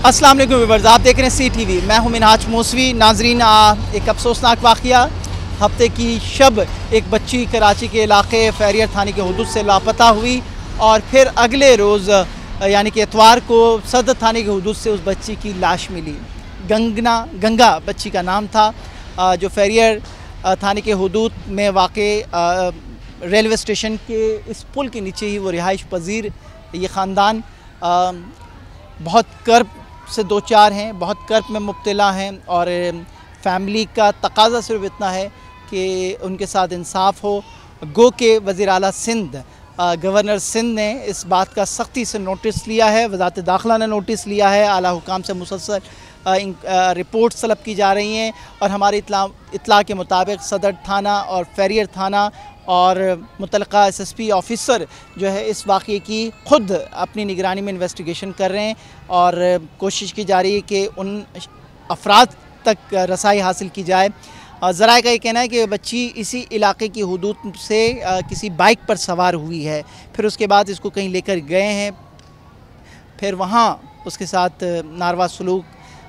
अस्सलाम वालेकुम व्यूअर्स, आप देख रहे हैं CTV। मैं हूं मिनहाज मौसवी। नाजरीन, एक अफसोसनाक वाक़या हफ्ते की शब एक बच्ची कराची के इलाके फैरियर थाने के हुदूद से लापता हुई और फिर अगले रोज़ यानी कि इतवार को सदर थाने के हुदूद से उस बच्ची की लाश मिली। गंगा बच्ची का नाम था, जो फैरियर थाने के हुदूद में वाक़े रेलवे स्टेशन के इस पुल के नीचे ही वो रिहाइश पजीर ये ख़ानदान बहुत कर्ब से दो चार हैं, बहुत कर्ब में मुब्तला हैं और फैमिली का तकाजा सिर्फ इतना है कि उनके साथ इंसाफ हो। गो के वज़ीर आला सिंध गवर्नर सिंध ने इस बात का सख्ती से नोटिस लिया है, वज़ारत दाखिला ने नोटिस लिया है, आला हुकाम से मुसलसल रिपोर्ट तलब की जा रही हैं और हमारी इतला के मुताबिक सदर थाना और फैरियर थाना और मुतलका SSP ऑफ़िसर जो है इस वाक़े की ख़ुद अपनी निगरानी में इन्वेस्टिगेशन कर रहे हैं और कोशिश की जा रही है कि उन अफराद तक रसाई हासिल की जाए। ज़राए का ये कहना है कि बच्ची इसी इलाके की हुदूद से किसी बाइक पर सवार हुई है, फिर उसके बाद इसको कहीं लेकर गए हैं, फिर वहाँ उसके साथ नारवा सलूक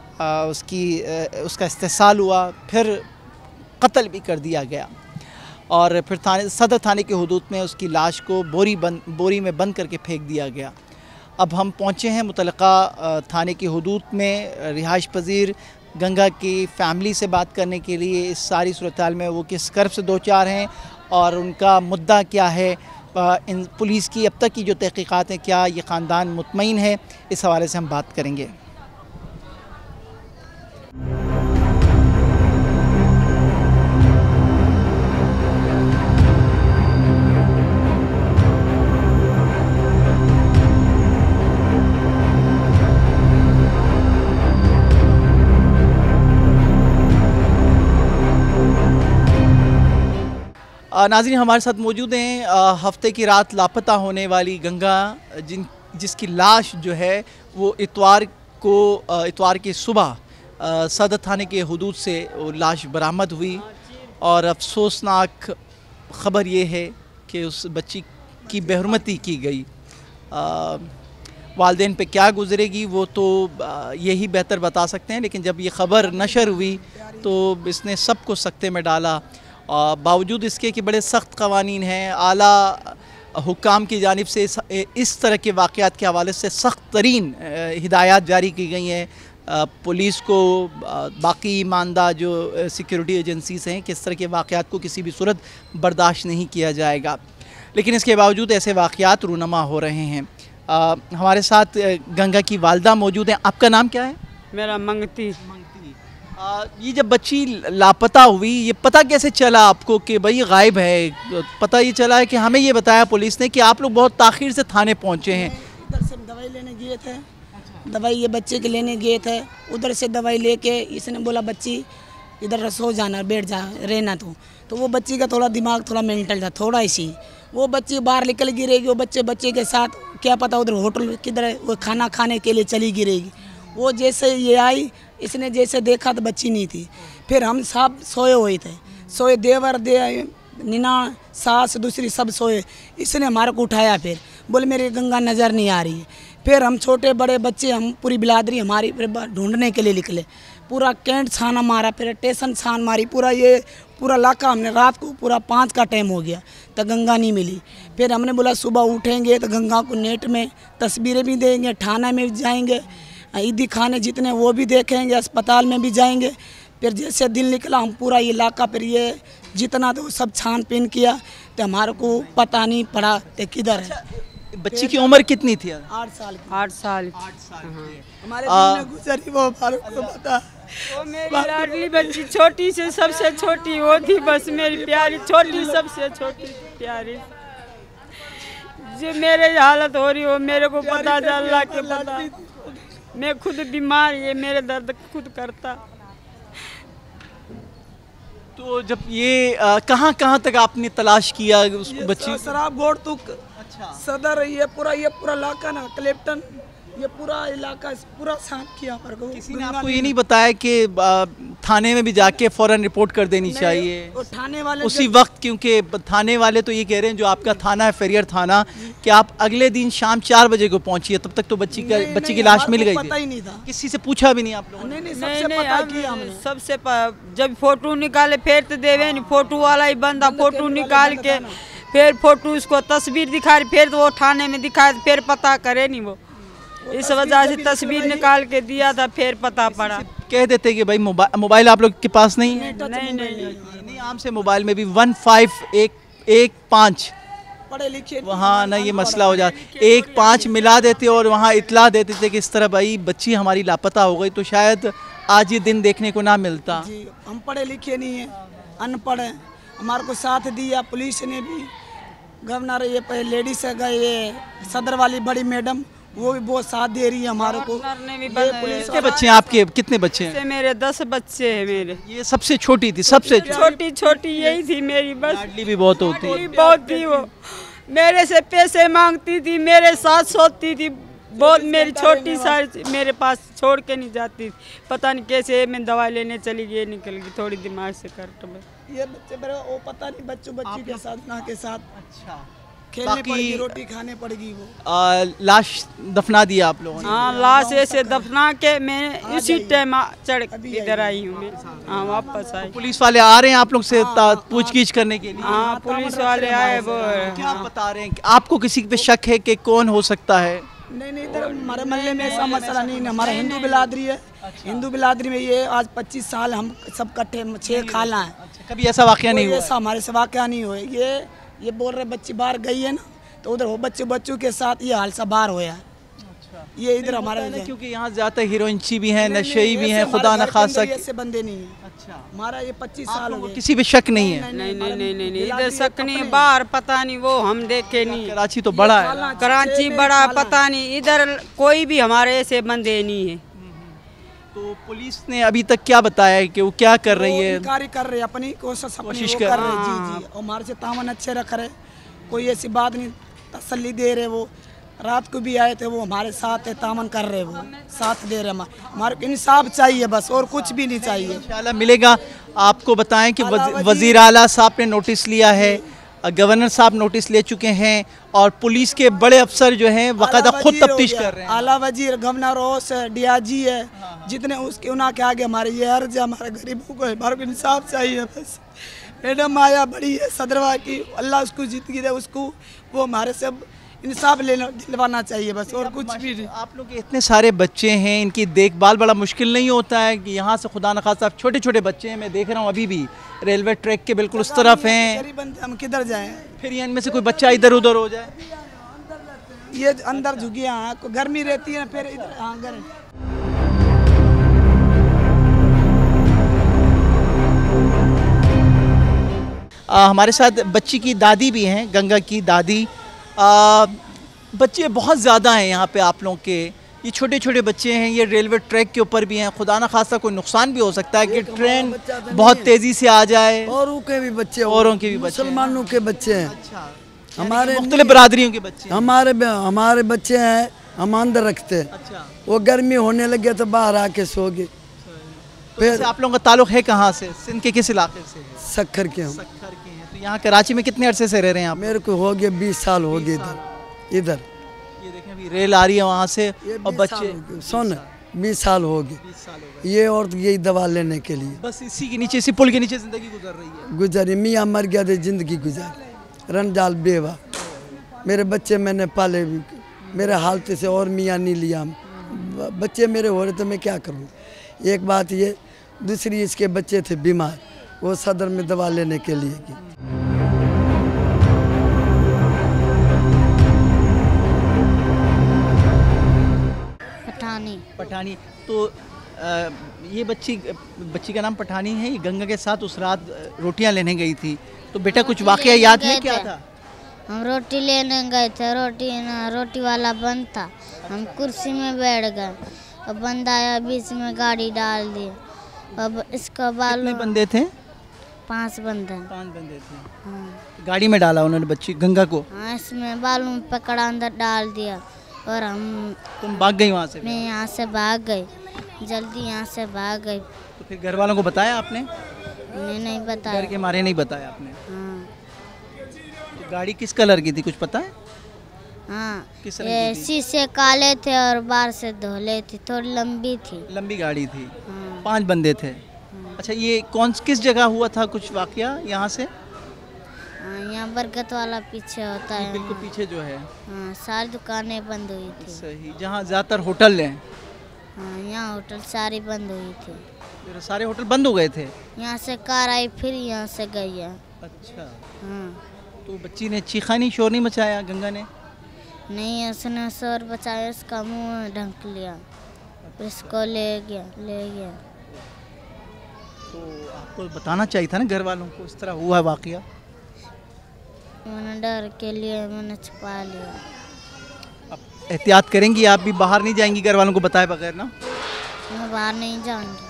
उसका इस्तेसाल हुआ, फिर कत्ल भी कर दिया गया और फिर सदर थाने के हुदूद में उसकी लाश को बोरी में बंद करके फेंक दिया गया। अब हम पहुँचे हैं मुतलका थाने के हुदूद में रिहाइश पजीर गंगा की फ़ैमिली से बात करने के लिए। इस सारी सूरत-ए-हाल में वो किस कर्ब से दो चार हैं और उनका मुद्दा क्या है, इन पुलिस की अब तक की जो तहक़ीक़ात हैं, क्या ये ख़ानदान मुतमईन है, इस हवाले से हम बात करेंगे। नाज़रीन, हमारे साथ मौजूद हैं हफ्ते की रात लापता होने वाली गंगा, जिसकी लाश जो है वो इतवार की सुबह सदर थाने के हुदूद से वो लाश बरामद हुई और अफसोसनाक ख़बर ये है कि उस बच्ची की बेहुरमती की गई। वालिदैन पे क्या गुज़रेगी वो तो यही बेहतर बता सकते हैं, लेकिन जब ये ख़बर नशर हुई तो इसने सबको सख्ते में डाला। बावजूद इसके कि बड़े सख्त क़वानीन हैं, आला हुक्काम की जानिब से इस तरह के वाक़यात के हवाले से सख्त तरीन हिदायत जारी की गई हैं पुलिस को, बाकी ईमानदार जो सिक्योरिटी एजेंसीज़ हैं, किस तरह के वाक़यात को किसी भी सूरत बर्दाश्त नहीं किया जाएगा, लेकिन इसके बावजूद ऐसे वाक़यात रूनमा हो रहे हैं। हमारे साथ गंगा की वालदा मौजूद हैं। आपका नाम क्या है? मेरा मंगती। ये जब बच्ची लापता हुई, ये पता कैसे चला आपको कि भाई गायब है? पता ये चला है कि हमें ये बताया पुलिस ने कि आप लोग बहुत ताख़ीर से थाने पहुँचे हैं। इधर से दवाई लेने गए थे, दवाई ये बच्चे के लेने गए थे, उधर से दवाई लेके इसने बोला बच्ची इधर सो जाना, बैठ जा, रहना तो वो बच्ची का थोड़ा दिमाग थोड़ा मेंटल था, थोड़ा इसी वो बच्ची बाहर निकल गिरेगी। वो बच्चे के साथ क्या पता उधर होटल किधर वो खाना खाने के लिए चली गिरेगी। वो जैसे ये आई, इसने जैसे देखा तो बच्ची नहीं थी। फिर हम सब सोए हुए थे, सोए देवर निना सास दूसरी सब सोए। इसने हमारे को उठाया, फिर बोले मेरी गंगा नज़र नहीं आ रही है। फिर हम छोटे बड़े बच्चे, हम पूरी बिलादरी हमारी ढूंढने के लिए निकले, पूरा कैंट छाना मारा, फिर स्टेशन छान मारी, पूरा इलाका हमने, रात को पूरा 5 का टाइम हो गया तो गंगा नहीं मिली। फिर हमने बोला सुबह उठेंगे तो गंगा को नेट में तस्वीरें भी देंगे, थाना में भी जाएंगे, ईदी खाने जितने वो भी देखेंगे, अस्पताल में भी जाएंगे। फिर जैसे दिन निकला हम पूरा इलाका फिर ये जितना तो सब छान पीन किया तो हमारे को पता नहीं पड़ा तो किधर है। बच्ची की उम्र कितनी थी? 8 साल की। 8 साल। हमारे दिन में गुजरी वो हमारे को पता। वो मेरी लाडली बच्ची, छोटी से सबसे छोटी वो थी, बस मेरी प्यारी छोटी, सबसे छोटी प्यारी। जो मेरे हालत हो रही हो मेरे को पता था, अल्लाह के पता। मैं खुद बीमार, ये मेरे दर्द खुद करता। तो जब ये कहाँ तक आपने तलाश किया उसको? बच्ची शराब गोड़ तुक, अच्छा, सदर, ये पूरा इलाका ना, क्लेप्टन ये पूरा इलाका पूरा साफ किया हमारे को। किसी ने आपको ये नहीं बताया कि थाने में भी जाके फौरन रिपोर्ट कर देनी चाहिए? और थाने वाले उसी वक्त, क्योंकि थाने वाले तो ये कह रहे हैं, जो आपका थाना है फेरियर थाना, कि आप अगले दिन शाम 4 बजे को पहुंचिए, तब तक तो बच्ची की लाश मिल गई पता ही नहीं था, किसी से पूछा भी नहीं आप लोगों ने? सबसे जब फोटो निकाले फिर तो देवे नहीं, फोटो वाला ही बंदा फोटो निकाल के फिर फोटो उसको तस्वीर दिखा रही, फिर तो वो थाने में दिखाए, फिर पता करे नहीं वो, इस वजह से तस्वीर निकाल के दिया था, फिर पता पड़ा। कह देते कि भाई मोबाइल आप लोग के पास नहीं है? नहीं, आम से मोबाइल में भी 1515 पढ़े लिखे वहाँ ना ये मसला हो जाता, 15 मिला देते और वहाँ इतला देते थे कि इस तरह भाई बच्ची हमारी लापता हो गई, तो शायद आज ये दिन देखने को ना मिलता। जी, हम पढ़े लिखे नहीं है, अनपढ़ हैं, हमारे को साथ दिया पुलिस ने भी, गवर्नर ये लेडीज है, ये सदर वाली बड़ी मैडम, वो भी बहुत साथ दे रही है हमारे को। कितने बच्चे हैं आपके? कितने बच्चे हैं? मेरे 10 बच्चे हैं मेरे। ये सबसे छोटी थी? सबसे छोटी यही थी मेरी, बस। लाडली भी बहुत होती है। बहुत थी वो, मेरे से पैसे मांगती थी, मेरे साथ सोती थी बहुत, मेरी छोटी सारी मेरे पास छोड़ के नहीं जाती, पता नहीं कैसे मैं दवाई लेने चली गई, निकल गई थोड़ी दिमाग से कट में। ये बच्चे मेरे वो पता नहीं बच्ची के साथ ना के साथ अच्छा खेलने पड़ेगी, रोटी खाने पड़ेगी वो। लाश दफना दिया आप लोगों ने? हाँ, लाश ऐसे दफना के मैं इसी टाइम चढ़ इधर आई हूँ मैं। हाँ, वापस आई। पुलिस वाले आ रहे हैं आप लोग से पूछगीछ करने के लिए? हाँ, पुलिस वाले आए। वो क्या बता रहे हैं? आपको किसी पे शक है कि कौन हो सकता है? नहीं, इधर हमारे मोहल्ले में ऐसा मसला नहीं है, हमारा हिंदू बिरादरी है। हिंदू बिरादरी में ये आज 25 साल हम सब इकट्ठे 6 खाला हैं। कभी ऐसा वाकया नहीं हुआ? ऐसा हमारे से वाकया नहीं हुआ। ये बोल रहे बच्ची बाहर गई है ना, तो उधर वो बच्चों के साथ ये हाल सा बाहर होया। ये इधर हमारा, क्योंकि यहाँ ज्यादा हीरोइनची भी है, नशेई भी है, खुदा न खासा ऐसे बंदे नहीं है। अच्छा, हमारा ये 25 साल हो गए, किसी पे शक नहीं है? नहीं, इधर शक नहीं, बाहर पता नहीं, वो हम देखे नहीं। कराची तो बड़ा है, कराची बड़ा, पता नहीं इधर कोई भी हमारे ऐसे बंदे नहीं है। तो पुलिस ने अभी तक क्या बताया है कि वो क्या कर रही है? कार्य कर रहे, अपनी कोशिश कर रहे। जी, और हमारे से तामन अच्छे रख रहे, कोई ऐसी बात नहीं, तसल्ली दे रहे। वो रात को भी आए थे, वो हमारे साथ है, तामन कर रहे, वो साथ दे रहे। हमारे को इंसाफ चाहिए बस, और कुछ भी नहीं चाहिए। इंशाल्लाह मिलेगा। आपको बताएं कि वज़ीर आला साहब ने नोटिस लिया है, गवर्नर साहब नोटिस ले चुके हैं, और पुलिस के बड़े अफसर जो हैं बाकायदा खुद तफ्तीश कर रहे हैं। आला वजीर, गवर्नर रोस है, DIG है, जितने उसके उनके आगे हमारे ये अर्ज है, हमारे गरीबों को हमारे को इंसाफ चाहिए बस। मैडम आया बड़ी है सदरवा की, अल्लाह उसको जिंदगी दे, उसको वो हमारे से इंसाफ दिलवाना चाहिए बस, और कुछ भी नहीं। आप लोग के इतने सारे बच्चे हैं, इनकी देखभाल बड़ा मुश्किल नहीं होता है कि यहाँ से खुदा न खासा छोटे छोटे बच्चे हैं, मैं देख रहा हूँ अभी भी रेलवे ट्रैक के बिल्कुल उस तरफ हैं, हम किधर जाएं? फिर इनमें से कोई बच्चा इधर उधर हो जाए? ये अंदर झुकी, हाँ गर्मी रहती है, फिर इधर हाँ घर। हमारे साथ बच्ची की दादी भी हैं, गंगा की दादी। बच्चे बहुत ज़्यादा हैं यहाँ पे आप लोगों के, ये छोटे छोटे बच्चे हैं, ये रेलवे ट्रैक के ऊपर भी हैं, खुदा न खासा कोई नुकसान भी हो सकता है कि ट्रेन बहुत तेज़ी से आ जाए। औरों के भी बच्चे, औरों के भी बच्चे, मुसलमानों के बच्चे हैं। अच्छा, हमारे मुख्तलिफ बरादरियों के बच्चे? हमारे बच्चे हैं, हम अंदर रखते हैं। अच्छा, वो गर्मी होने लगे तो बाहर आके सो गए। फिर आप लोगों का ताल्लुक है कहाँ से? सिंध के किस इलाके से? सक्खर के हम। सक्खर के हैं। तो यहाँ कराची में कितने अरसे से रह रहे हैं आप? मेरे को हो गया 20 साल हो गए इधर। ये देखें अभी रेल आ रही है वहाँ से, और बच्चे सुन 20 साल हो गए ये, और यही दवा लेने के लिए बस इसी के नीचे, इसी पुल के नीचे जिंदगी गुजर रही है। गुजारी, मियाँ मर गया तो जिंदगी गुजारी, रंजाल बेवा, मेरे बच्चे मैंने पाले भी, मेरे हालत से और मियाँ नहीं लिया। बच्चे मेरे हो रहे तो मैं क्या करूँ? एक बात ये, दूसरी इसके बच्चे थे बीमार, वो सदर में दवा लेने के लिए की। पठानी। तो ये बच्ची का नाम पठानी है, ये गंगा के साथ उस रात रोटियां लेने गई थी। तो बेटा कुछ वाकया याद है? क्या था? हम रोटी लेने गए थे, रोटी वाला बंद था, हम कुर्सी में बैठ गए, और बंदा आया बीच में गाड़ी डाल दी। अब इसका बाल, कितने बंदे थे? 5 बंदे। 5 बंदे थे। हाँ, गाड़ी में डाला उन्होंने बच्ची गंगा को? हाँ, इसमें बालू में पकड़ा, अंदर डाल दिया, और हम तुम भाग गई वहाँ से? मैं यहाँ से भाग गई, जल्दी यहाँ से भाग गई। तो फिर घर वालों को बताया आपने? मैं नहीं बताया। डर के मारे नहीं बताया आपने? हाँ तो गाड़ी किस कलर की थी, कुछ पता है? हाँ, किस रंग ये की थी? शीशे काले थे और बाहर से धोले थी, थोड़ी लंबी थी। लंबी गाड़ी थी। हाँ 5 बंदे थे। अच्छा, ये किस जगह हुआ था कुछ वाकया यहाँ से? हाँ, यहाँ बरगद वाला पीछे होता है बिल्कुल वहाँ। पीछे जो है। हाँ, सारी दुकानें बंद हुई थी। सही, जहाँ ज़्यादातर होटल हैं। हाँ, यहाँ होटल सारी बंद हुई थी। फिर सारे होटल बंद हो गए थे? यहाँ से कार आई फिर यहाँ से गई है। अच्छा, हाँ तो बच्ची ने चीखा नहीं, शोर नहीं मचाया गंगा ने? नहीं, उसने शोर बचाया, उसका मुंह ढंक लिया, फिर इसको ले गया। तो आपको बताना चाहिए था ना घर वालों को, इस तरह हुआ वाकया। मैंने डर के लिए मैंने छुपा लिया। अब एहतियात करेंगी आप भी, बाहर नहीं जाएंगी घर वालों को बताए बगैर ना? मैं बाहर नहीं जाऊंगी।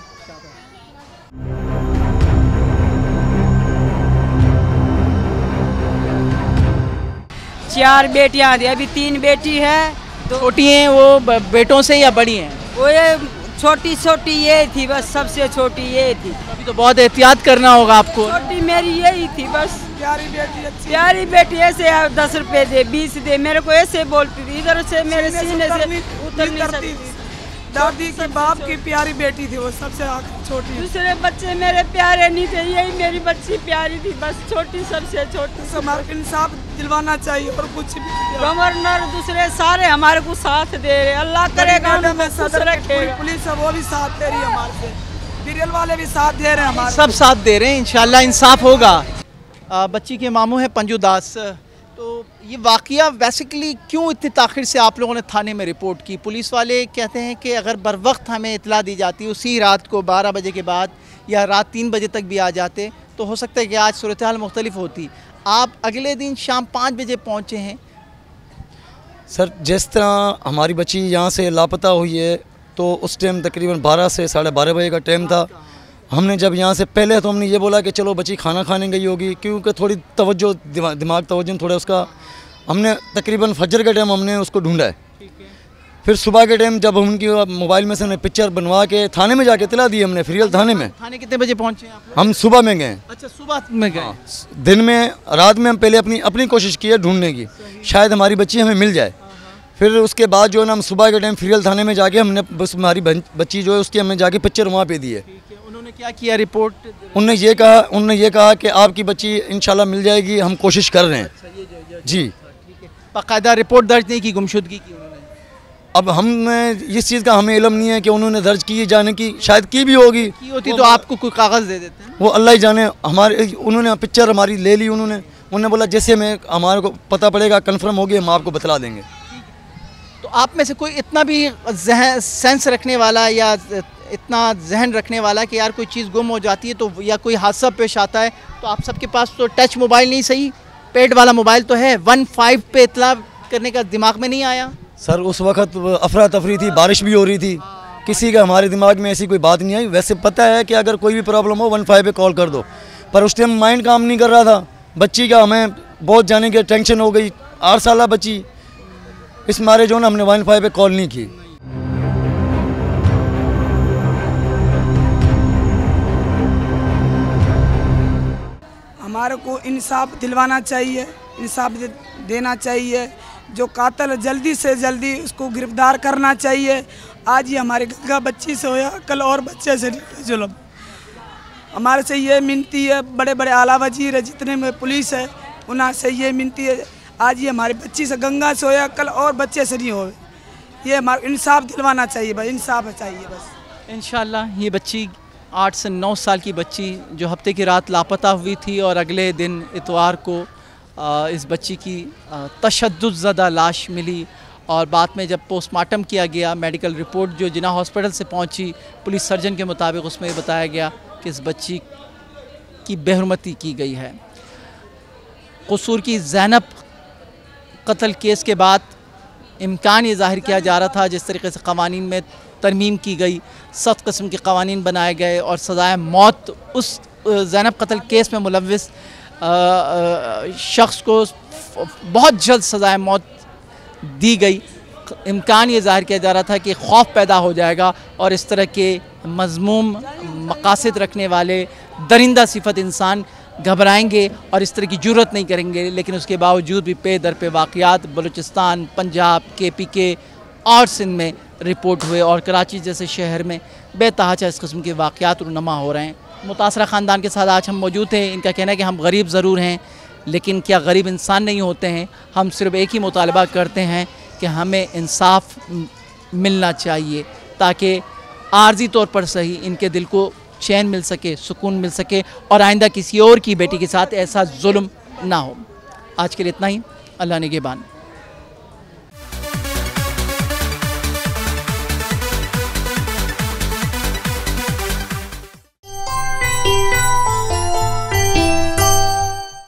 4 बेटियां थी, अभी 3 बेटी है। तो छोटी हैं वो बेटों से या बड़ी हैं? वो ये छोटी ये थी, बस सबसे छोटी ये थी। अभी तो बहुत एहतियात करना होगा आपको। छोटी मेरी यही थी बस। प्यारी बेटी ऐसे 10 रुपए दे, 20 दे, मेरे को ऐसे बोलती थी, इधर से मेरे सीने से उतर नहीं सकती थी। दादी की बाप की प्यारी बेटी थी वो, सबसे छोटी। दूसरे बच्चे मेरे प्यारे नहीं थे, यही मेरी बच्ची प्यारी थी, बस छोटी सबसे छोटी। हमारे को इंसाफ दिलवाना चाहिए और कुछ भी। गवर्नर दूसरे सारे हमारे को साथ दे रहे, अल्लाह करेगा उनको खुश रखेगा। पुलिस है वो भी साथ दे रही है हमारे से, सीरियल वाले भी साथ दे रहे हैं हमारे। सब साथ दे रहे हैं, इंशाल्लाह इंसाफ होगा। बच्ची के मामू है पंजू दास। तो ये वाकया बेसिकली क्यों इतनी ताख़िर से आप लोगों ने थाने में रिपोर्ट की? पुलिस वाले कहते हैं कि अगर बर वक्त हमें इतला दी जाती, उसी रात को 12 बजे के बाद या रात 3 बजे तक भी आ जाते, तो हो सकता है कि आज सूरत हाल मुख्तलिफ होती। आप अगले दिन शाम 5 बजे पहुँचे हैं। सर, जिस तरह हमारी बच्ची यहाँ से लापता हुई है, तो उस टाइम तकरीबन 12 से 12:30 बजे का टाइम था। हमने जब यहाँ से पहले तो हमने ये बोला कि चलो बच्ची खाना खाने गई होगी, क्योंकि थोड़ी तवज्जो दिमाग तवज्जो थोड़ा उसका, हमने तकरीबन फजर के टाइम हमने उसको ढूंढा है। फिर सुबह के टाइम जब उनकी मोबाइल में से हमने पिक्चर बनवा के थाने में जाके इतला दी हमने, फ्रीयल थाने में। थाने कितने बजे पहुँचे आप लोग? हम सुबह में गए। अच्छा, सुबह में गए। दिन में, रात में हम पहले अपनी कोशिश की है ढूंढने की, शायद हमारी बच्ची हमें मिल जाए। फिर उसके बाद जो है ना, हम सुबह के टाइम फ्रीयल थाने में जाके हमने बस हमारी बच्ची जो है उसकी हमने जाके पिक्चर वहाँ पे दी है। उन्होंने क्या किया रिपोर्ट? उन्होंने ये कहा कि आपकी बच्ची इंशाल्लाह मिल जाएगी, हम कोशिश कर रहे हैं जी। बाकायदा रिपोर्ट दर्ज नहीं की गुमशुदगी की उन्होंने? अब हमने इस चीज़ का हमें इल्म नहीं है कि उन्होंने दर्ज की जाने की, शायद की भी होगी। की होती तो आपको कोई कागज़ दे देते हैं? वो अल्लाह ही जाने। उन्होंने पिक्चर हमारी ले ली। उन्होंने बोला जैसे हमें हमारे को पता पड़ेगा, कंफर्म होगी, हम आपको बतला देंगे। तो आप में से कोई इतना भी सेंस रखने वाला या इतना जहन रखने वाला कि यार कोई चीज़ गुम हो जाती है तो, या कोई हादसा पेश आता है तो आप सबके पास तो टच मोबाइल नहीं, सही पेड वाला मोबाइल तो है, 15 पे इतला करने का दिमाग में नहीं आया? सर, उस वक्त अफरा तफरी थी, बारिश भी हो रही थी, किसी का हमारे दिमाग में ऐसी कोई बात नहीं आई। वैसे पता है कि अगर कोई भी प्रॉब्लम हो 15 पे कॉल कर दो, पर उस टाइम माइंड काम नहीं कर रहा था बच्ची का। हमें बहुत जाने की टेंशन हो गई, 8 साल बच्ची, इस मारे जो ना हमने 15 पे कॉल नहीं की। हमारे को इंसाफ दिलवाना चाहिए, इंसाफ देना चाहिए। जो कातिल जल्दी से जल्दी उसको गिरफ्तार करना चाहिए। आज ही हमारे गंगा बच्ची से होया, कल और बच्चे से जुल्म। हमारे से ये मिनती है, बड़े बड़े आला वजीर है जितने में पुलिस है, उन्हें से ये मिनती है, आज ये हमारी बच्ची से गंगा से होया, कल और बच्चे से नहीं हो। ये हमारा इंसाफ दिलवाना चाहिए, बस इंसाफ चाहिए बस। इंशाल्लाह ये बच्ची 8 से 9 साल की बच्ची जो हफ्ते की रात लापता हुई थी, और अगले दिन इतवार को इस बच्ची की तशद्दुद-ज़दा लाश मिली, और बाद में जब पोस्टमार्टम किया गया, मेडिकल रिपोर्ट जो जिना हॉस्पिटल से पहुंची, पुलिस सर्जन के मुताबिक उसमें ये बताया गया कि इस बच्ची की बेहुरमती की गई है। कसूर की ज़ैनब कत्ल केस के बाद इम्कान ये ज़ाहिर किया जा रहा था, जिस तरीके से क़वानीन में तरमीम की गई, 7 किस्म के क़वानीन बनाए गए और सज़ाए मौत उस ज़ैनब कत्ल केस में मुलव्विस शख्स को बहुत जल्द सज़ाए मौत दी गई, इम्कान ये ज़ाहिर किया जा रहा था कि खौफ पैदा हो जाएगा और इस तरह के मज़मूम मकासद रखने वाले दरिंदा सिफत इंसान घबराएंगे और इस तरह की जुर्रत नहीं करेंगे, लेकिन उसके बावजूद भी पे दर पे वाक़यात बलूचिस्तान, पंजाब, KPK और सिंध में रिपोर्ट हुए और कराची जैसे शहर में बेतहाशा इस किस्म के वाक़यात रुनमा हो रहे हैं। मुतासरा ख़ानदान के साथ आज हम मौजूद थे। इनका कहना है कि हम गरीब ज़रूर हैं, लेकिन क्या गरीब इंसान नहीं होते हैं। हम सिर्फ एक ही मुतालबा करते हैं कि हमें इंसाफ मिलना चाहिए ताकि आर्जी तौर पर सही इनके दिल को चैन मिल सके, सुकून मिल सके और आइंदा किसी और की बेटी के साथ ऐसा जुल्म ना हो। आज के लिए इतना ही। अल्लाह निगहबान।